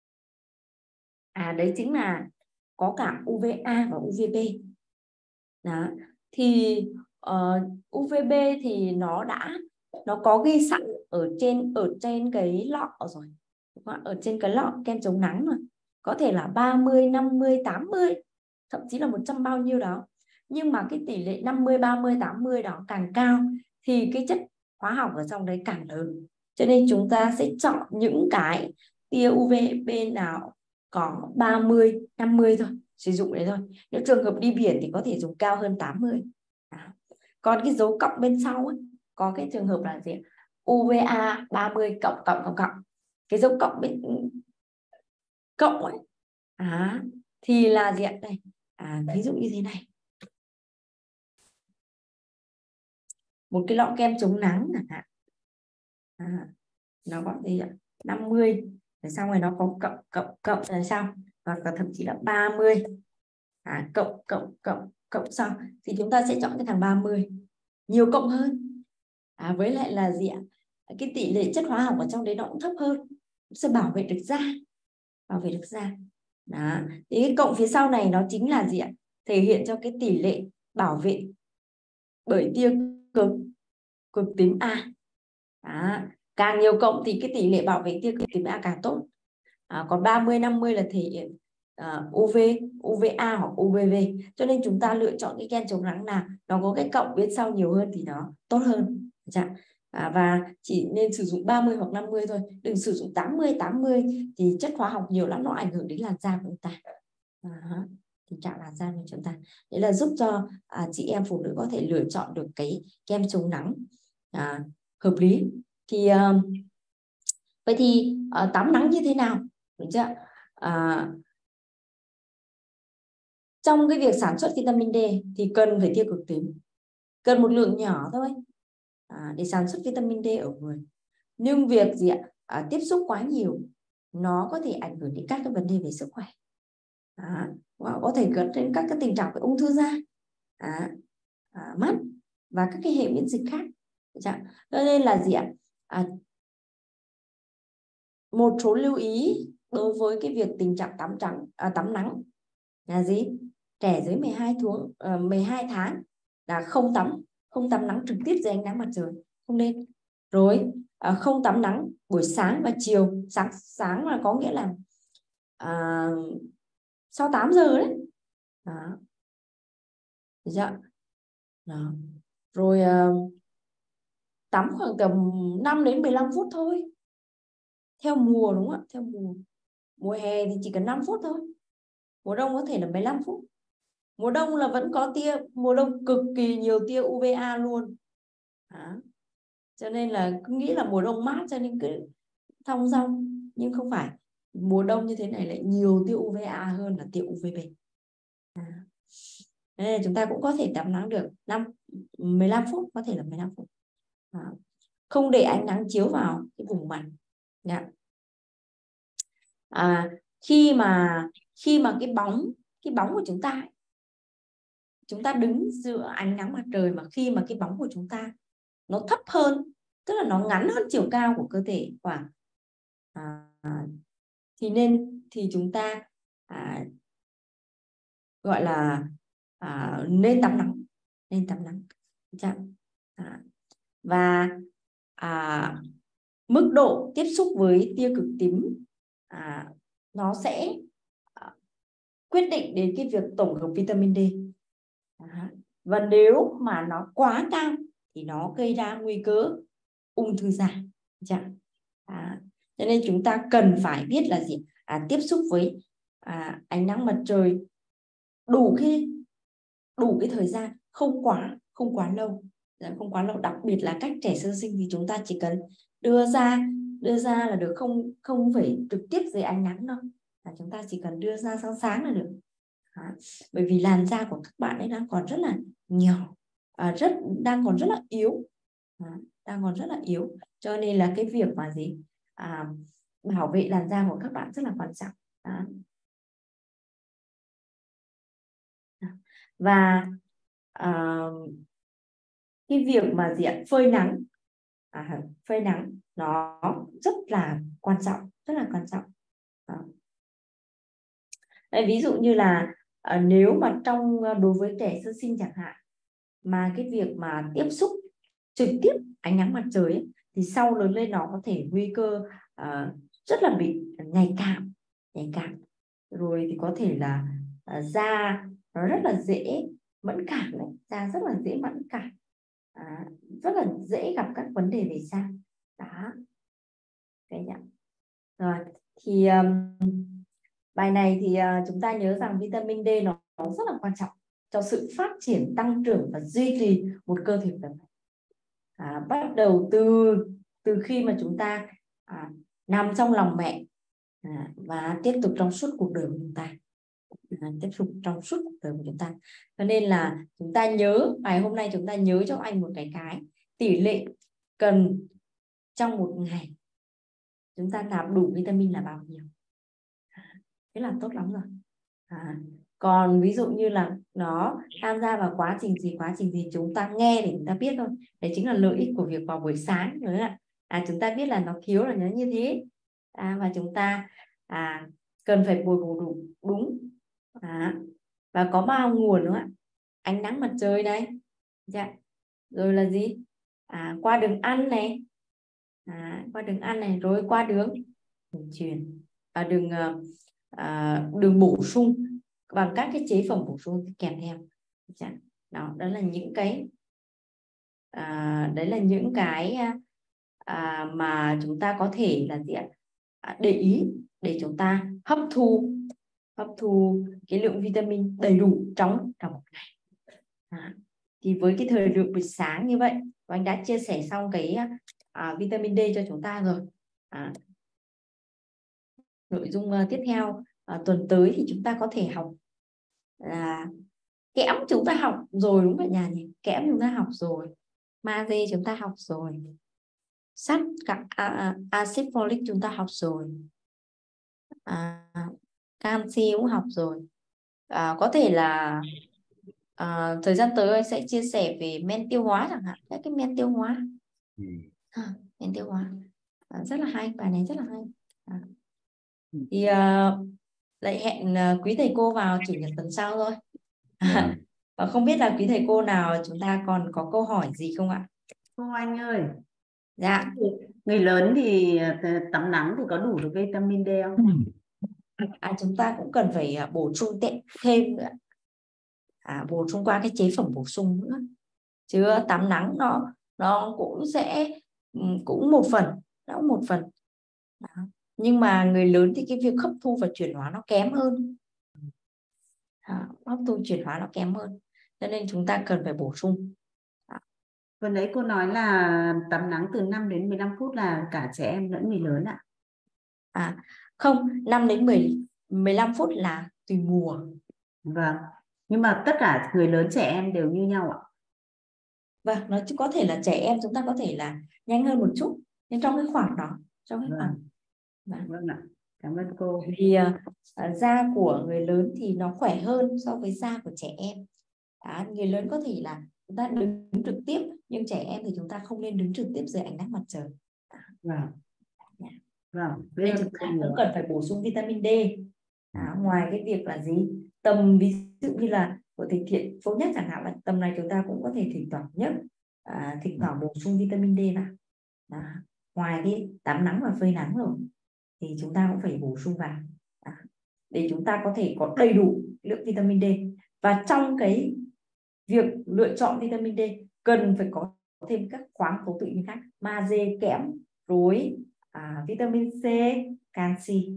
đấy chính là có cả UVA và UVB. Đó. Thì UVB thì nó có ghi sẵn ở trên cái lọ rồi. Ở trên cái lọ kem chống nắng mà có thể là 30, 50, 80, thậm chí là 100 bao nhiêu đó. nhưng mà cái tỷ lệ 50, 30, 80 đó càng cao thì cái chất hóa học ở trong đấy càng lớn. Cho nên chúng ta sẽ chọn những cái tia UVB nào có 30, 50 thôi, sử dụng đấy thôi. Nếu trường hợp đi biển thì có thể dùng cao hơn 80. Còn cái dấu cộng bên sau ấy, có cái trường hợp là gì? UVA 30 cộng cộng cộng cộng. Cái dấu cộng bên cộng ấy thì là gì ạ? Đây, ví dụ như thế này. Một cái lọ kem chống nắng chẳng hạn. Nó có gì ạ? 50, rồi xong rồi nó có cộng cộng cộng rồi xong, hoặc là thậm chí là 30. Cộng cộng cộng cộng xong thì chúng ta sẽ chọn cái thằng 30, nhiều cộng hơn. Với lại là gì ạ? Cái tỷ lệ chất hóa học ở trong đấy nó cũng thấp hơn, sẽ bảo vệ được da, bảo vệ được da. Đó. Thì cái cộng phía sau này nó chính là gì ạ? Thể hiện cho cái tỷ lệ bảo vệ bởi tia cực tím A. Càng nhiều cộng thì cái tỷ lệ bảo vệ tia cực tím A càng tốt. Còn 30, 50 là thể hiện UV, UVA hoặc UVB. Cho nên chúng ta lựa chọn cái kem chống nắng nào nó có cái cộng bên sau nhiều hơn thì nó tốt hơn. Và chỉ nên sử dụng 30 hoặc 50 thôi, đừng sử dụng 80 thì chất hóa học nhiều lắm, nó ảnh hưởng đến làn da của chúng ta. Tình trạng làn da của chúng ta. Đấy là giúp cho chị em phụ nữ có thể lựa chọn được cái kem chống nắng hợp lý. Thì vậy thì tắm nắng như thế nào? Đúng chưa? Trong cái việc sản xuất vitamin D thì cần phải tia cực tím, cần một lượng nhỏ thôi để sản xuất vitamin D ở người. Nhưng việc gì ạ? Tiếp xúc quá nhiều nó có thể ảnh hưởng đến các cái vấn đề về sức khỏe. Có thể dẫn đến các cái tình trạng về ung thư da, mắt và các cái hệ miễn dịch khác. Cho nên là gì ạ? Một số lưu ý đối với cái việc tình trạng tắm nắng là gì? Trẻ dưới 12 tháng là không tắm nắng trực tiếp dưới ánh nắng mặt trời, không nên. Rồi không tắm nắng buổi sáng và chiều. Sáng là có nghĩa là sau 8 giờ đấy. Được chưa? Đó. Rồi tắm khoảng tầm 5 đến 15 phút thôi. Theo mùa, đúng không ạ? Theo mùa hè thì chỉ cần 5 phút thôi. Mùa đông có thể là 15 phút. Mùa đông là vẫn có mùa đông cực kỳ nhiều tia UVA luôn. Cho nên là cứ nghĩ là mùa đông mát cho nên cứ thong dong, nhưng không phải. Mùa đông như thế này lại nhiều tia UVA hơn là tia UVB. Nên chúng ta cũng có thể tắm nắng được 15 phút, có thể là 15 phút. Không để ánh nắng chiếu vào cái vùng mặt. Khi mà cái bóng của chúng ta đứng giữa ánh nắng mặt trời, mà khi mà cái bóng của chúng ta nó thấp hơn, tức là nó ngắn hơn chiều cao của cơ thể khoảng thì chúng ta gọi là nên tắm nắng. Và mức độ tiếp xúc với tia cực tím nó sẽ quyết định đến cái việc tổng hợp vitamin D. Và nếu mà nó quá cao thì nó gây ra nguy cơ ung thư da. Cho nên chúng ta cần phải biết là gì? Tiếp xúc với ánh nắng mặt trời đủ cái thời gian, không quá lâu. Không quá lâu, đặc biệt là các trẻ sơ sinh thì chúng ta chỉ cần đưa ra là được, không phải trực tiếp dưới ánh nắng đâu. Chúng ta chỉ cần đưa ra sáng là được. Bởi vì làn da của các bạn ấy đang còn rất là nhỏ, đang còn rất là yếu. Cho nên là cái việc mà gì bảo vệ làn da của các bạn rất là quan trọng. Và cái việc mà phơi nắng nó rất là quan trọng. Ví dụ như là nếu mà đối với trẻ sơ sinh chẳng hạn, mà cái việc mà tiếp xúc trực tiếp ánh nắng mặt trời ấy, thì sau lớn lên nó có thể nguy cơ rất là bị nhạy cảm. Rồi thì có thể là da nó rất là dễ mẫn cảm đấy, da rất là dễ mẫn cảm, rất là dễ gặp các vấn đề về da đó. Cái nhận. Rồi thì bài này thì chúng ta nhớ rằng vitamin D nó rất là quan trọng cho sự phát triển, tăng trưởng và duy trì một cơ thể khỏe mạnh. Bắt đầu từ khi mà chúng ta nằm trong lòng mẹ và tiếp tục trong suốt cuộc đời của chúng ta, tiếp tục trong suốt cuộc đời của chúng ta. Cho nên là chúng ta nhớ ngày hôm nay chúng ta nhớ cho anh một cái tỷ lệ cần trong một ngày chúng ta nạp đủ vitamin là bao nhiêu. Thế là tốt lắm rồi. Còn ví dụ như là nó tham gia vào quá trình gì chúng ta nghe để chúng ta biết thôi. Đấy chính là lợi ích của việc vào buổi sáng. Chúng ta biết là nó thiếu là nhớ như thế. Và chúng ta cần phải bồi bổ đủ đúng. Và có bao nguồn nữa. Ánh nắng mặt trời này. Rồi là gì? Qua đường ăn này. Qua đường ăn này, rồi qua đường truyền, đường bổ sung bằng các cái chế phẩm bổ sung kèm theo. Đó là những cái mà chúng ta có thể là để ý để chúng ta hấp thu cái lượng vitamin đầy đủ trong một ngày. Thì với cái thời lượng buổi sáng như vậy, anh đã chia sẻ xong cái vitamin D cho chúng ta rồi. Nội dung tiếp theo tuần tới thì chúng ta có thể học là kẽm. Chúng ta học rồi đúng cả nhà nhỉ? Kẽm chúng ta học rồi, magie chúng ta học rồi, sắt acid folic chúng ta học rồi, canxi cũng học rồi. Có thể là thời gian tới anh sẽ chia sẻ về men tiêu hóa chẳng hạn, các cái men tiêu hóa. Men tiêu hóa rất là hay, bài này rất là hay. Thì lại hẹn quý thầy cô vào chủ nhật tuần sau thôi. Và không biết là quý thầy cô nào chúng ta còn có câu hỏi gì không ạ? Cô Anh ơi. Dạ. Người lớn thì tắm nắng thì có đủ được vitamin D không? Chúng ta cũng cần phải bổ sung thêm nữa. Bổ sung qua cái chế phẩm bổ sung nữa. Chứ tắm nắng nó cũng sẽ cũng một phần. Đó. Nhưng mà người lớn thì cái việc hấp thu và chuyển hóa nó kém hơn. Hấp thu chuyển hóa nó kém hơn. Cho nên chúng ta cần phải bổ sung. Vừa nãy cô nói là tắm nắng từ 5 đến 15 phút là cả trẻ em lẫn người lớn ạ? Không, 5 đến 15 phút là tùy mùa. Vâng. Nhưng mà tất cả người lớn trẻ em đều như nhau ạ? Vâng, nó có thể là trẻ em chúng ta có thể là nhanh hơn một chút, nhưng trong cái khoảng đó, Vâng ạ. Cảm ơn cô. Vì da của người lớn thì nó khỏe hơn so với da của trẻ em. Người lớn có thể là chúng ta đứng trực tiếp, nhưng trẻ em thì chúng ta không nên đứng trực tiếp dưới ánh nắng mặt trời. Nên chúng ta cũng cần phải bổ sung vitamin D. Ngoài cái việc là gì? Tầm ví dụ như là của thầy Thiện Phố Nhất chẳng hạn, là tầm này chúng ta cũng có thể thỉnh thoảng bổ sung vitamin D vào. Ngoài cái tắm nắng và phơi nắng rồi thì chúng ta cũng phải bổ sung vào để chúng ta có thể có đầy đủ lượng vitamin D. Và trong cái việc lựa chọn vitamin D cần phải có thêm các khoáng tố tự nhiên khác, magie, kẽm, rồi vitamin C, canxi.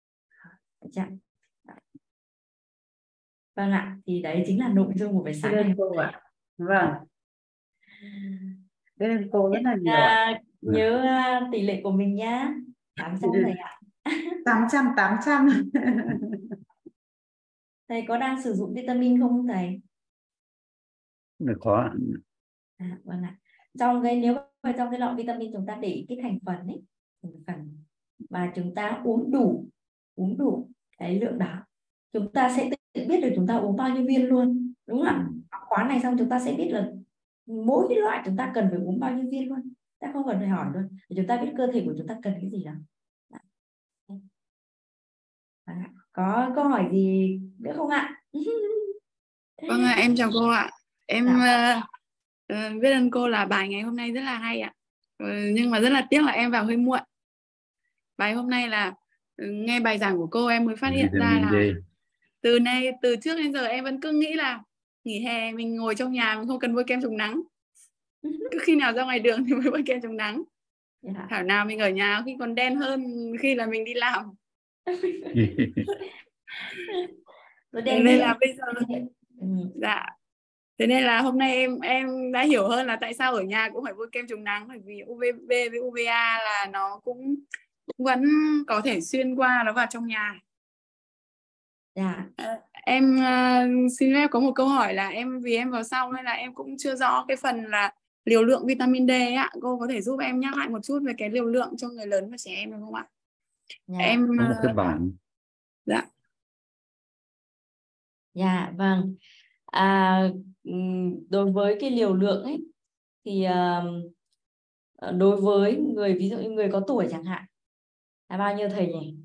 Vâng ạ, thì đấy chính là nội dung của buổi sáng này. Cô ạ. Vâng. Bên cô rất là nhiều ạ. Nhớ tỷ lệ của mình nhá. 800 thầy ạ. 800. Thầy có đang sử dụng vitamin không thầy? Có. Vâng ạ. Nếu mà trong cái lọ vitamin chúng ta để cái thành phần và chúng ta uống đủ cái lượng đó, chúng ta sẽ tự biết được chúng ta uống bao nhiêu viên luôn, đúng không ạ? Khóa này xong chúng ta sẽ biết là mỗi cái loại chúng ta cần phải uống bao nhiêu viên luôn, ta không cần phải hỏi luôn, để chúng ta biết cơ thể của chúng ta cần cái gì đó. Có câu hỏi gì nữa không ạ? Vâng ạ, em chào cô ạ. Em biết ơn cô là bài ngày hôm nay rất là hay ạ. Nhưng mà rất là tiếc là em vào hơi muộn. Bài hôm nay là nghe bài giảng của cô em mới phát hiện ra là từ trước đến giờ em vẫn cứ nghĩ là nghỉ hè mình ngồi trong nhà mình không cần bôi kem chống nắng. Cứ khi nào ra ngoài đường thì mới bôi kem chống nắng. Thảo nào mình ở nhà khi còn đen hơn khi là mình đi làm. Thế nên là bây giờ dạ. Thế nên là hôm nay em đã hiểu hơn là tại sao ở nhà cũng phải bôi kem chống nắng, bởi vì UVB với UVA là nó cũng vẫn có thể xuyên qua nó vào trong nhà. Em xin phép có một câu hỏi là vì em vào sau nên là em cũng chưa rõ cái phần là liều lượng vitamin D ạ. Cô có thể giúp em nhắc lại một chút về cái liều lượng cho người lớn và trẻ em được không ạ? Em có một cái bảng. Dạ. Dạ vâng. Đối với cái liều lượng ấy thì đối với người, ví dụ như người có tuổi chẳng hạn, là bao nhiêu thầy nhỉ?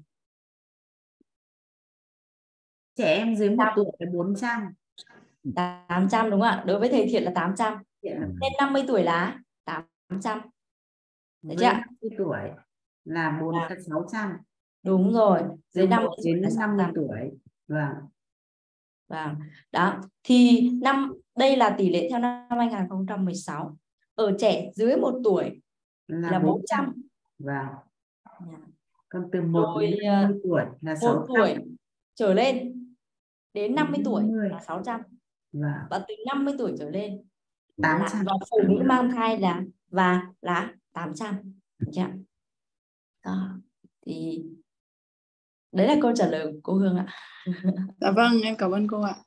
Trẻ em dưới 1 tuổi là 400. 800 đúng không ạ? Đối với thầy Thiện là 800. Lên 50 tuổi là 800. Được chưa? 50 tuổi là 600. Đúng rồi, dưới 50 đến 50 tuổi. Vâng. Vâng. Đó. Thì đây là tỷ lệ theo năm 2016. Ở trẻ dưới 1 tuổi là 400. Vâng. Còn từ 1 đến 50 tuổi là 600. 1 tuổi trở lên đến 50 tuổi là 600. Vâng. Và từ 50 tuổi trở lên 800. và phụ nữ mang thai là 800. Được chưa? Đó. Thì đấy là câu trả lời của cô Hương ạ. Dạ vâng, em cảm ơn cô ạ.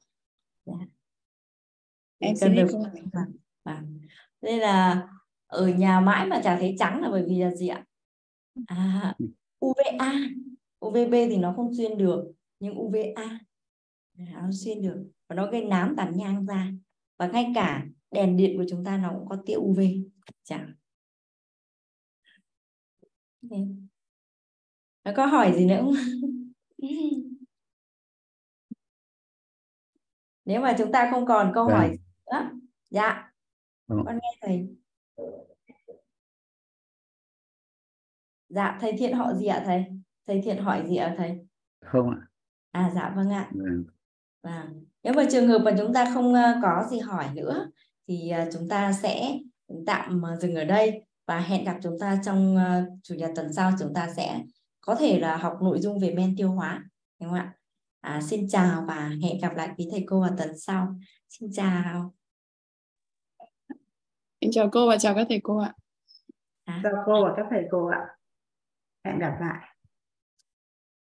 Em xin đi cô. Đây là ở nhà mãi mà chả thấy trắng là bởi vì là gì ạ? UVA, UVB thì nó không xuyên được, nhưng UVA nó xuyên được và nó gây nám tàn nhang da, và ngay cả đèn điện của chúng ta nó cũng có tia UV. Chẳng nó có hỏi gì nữa không? Nếu mà chúng ta không còn câu hỏi nữa, dạ, con nghe thầy. Dạ, thầy Thiện họ gì ạ thầy? Thầy Thiện hỏi gì ạ thầy? Không ạ. Dạ vâng ạ. Vâng. Nếu mà trường hợp mà chúng ta không có gì hỏi nữa thì chúng ta sẽ tạm dừng ở đây và hẹn gặp chúng ta trong chủ nhật tuần sau. Chúng ta sẽ có thể là học nội dung về men tiêu hóa, đúng không ạ? Xin chào và hẹn gặp lại quý thầy cô vào tuần sau. Xin chào. Em chào cô và chào các thầy cô ạ. Chào cô và các thầy cô ạ. Hẹn gặp lại.